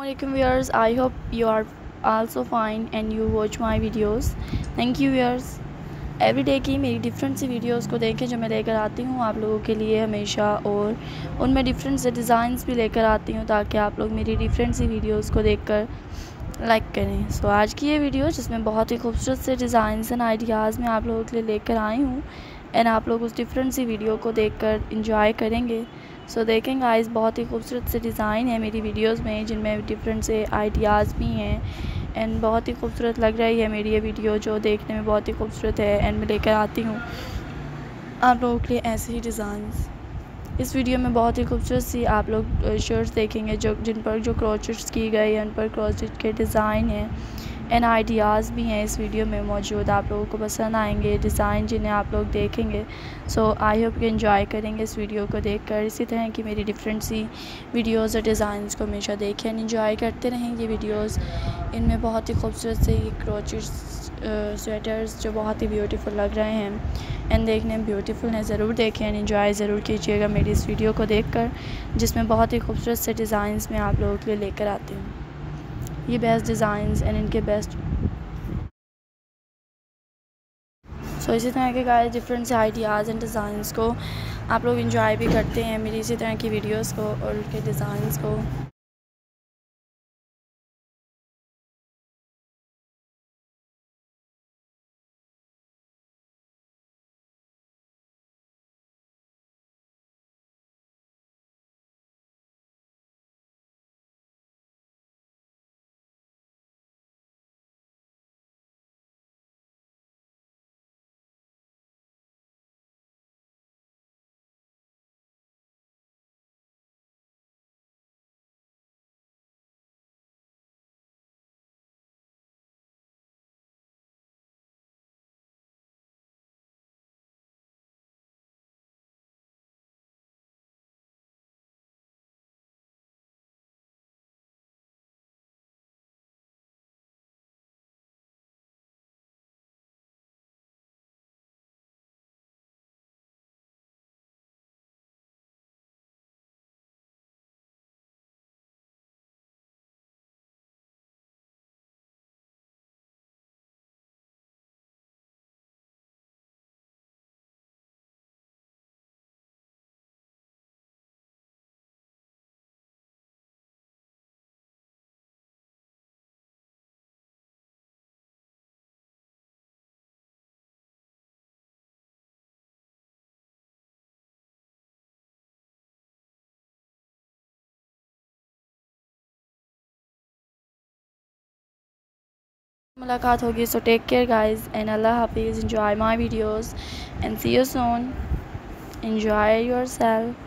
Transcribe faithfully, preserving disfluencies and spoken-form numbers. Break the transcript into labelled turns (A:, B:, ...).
A: Assalamualaikum viewers, I hope you are also fine and you watch my videos. Thank you viewers. Every day की मेरी different सी videos को देखें जो मैं लेकर आती हूँ आप लोगों के लिए हमेशा, और उनमें डिफरेंट से डिज़ाइंस भी लेकर आती हूँ ताकि आप लोग मेरी डिफरेंट सी वीडियोस को देखकर लाइक करें। सो so, आज की ये वीडियो जिसमें बहुत ही खूबसूरत से डिज़ाइंस एंड आइडियाज़ मैं आप लोगों के लिए लेकर आई हूँ एंड आप लोग उस डिफरेंट सी वीडियो को देखकर इंजॉय करेंगे। सो so, देखें गाइस, बहुत ही खूबसूरत से डिज़ाइन है मेरी वीडियोस में जिनमें डिफरेंट से आइडियाज़ भी हैं एंड बहुत ही खूबसूरत लग रही है मेरी ये वीडियो जो देखने में बहुत ही खूबसूरत है एंड मैं लेकर आती हूँ आप लोगों के लिए ऐसे ही डिज़ाइंस। इस वीडियो में बहुत ही खूबसूरत सी आप लोग शर्ट्स देखेंगे जो जिन पर जो क्रोचेट्स की गई हैं, उन पर क्रोचेट के डिज़ाइन हैं एंड आइडियाज़ भी हैं इस वीडियो में मौजूद। आप लोगों को पसंद आएंगे डिज़ाइन जिन्हें आप लोग देखेंगे। सो आई होप कि एंजॉय करेंगे इस वीडियो को देखकर। इसी तरह की मेरी डिफरेंट सी वीडियोज़ और डिज़ाइंस को हमेशा देखें एंड एंजॉय करते रहेंगे वीडियोज़। इनमें बहुत ही खूबसूरत से क्रोचेट्स स्वेटर्स जो बहुत ही ब्यूटीफुल लग रहे हैं एंड देखने में ब्यूटीफुल हैं, ज़रूर देखें एंड एंजॉय ज़रूर कीजिएगा मेरी इस वीडियो को देखकर जिसमें बहुत ही खूबसूरत से डिज़ाइंस मैं आप लोगों के लिए लेकर आती हूँ। ये बेस्ट डिज़ाइंस एंड इनके बेस्ट सो so, इसी तरह के गाइस डिफरेंट से आइडियाज़ एंड डिज़ाइंस को आप लोग एंजॉय भी करते हैं मेरी इसी तरह की वीडियोस को और उनके डिज़ाइंस को। मुलाकात होगी। So take care guys and अल्लाह हाफिज़। Enjoy my videos and see you soon. Enjoy your self.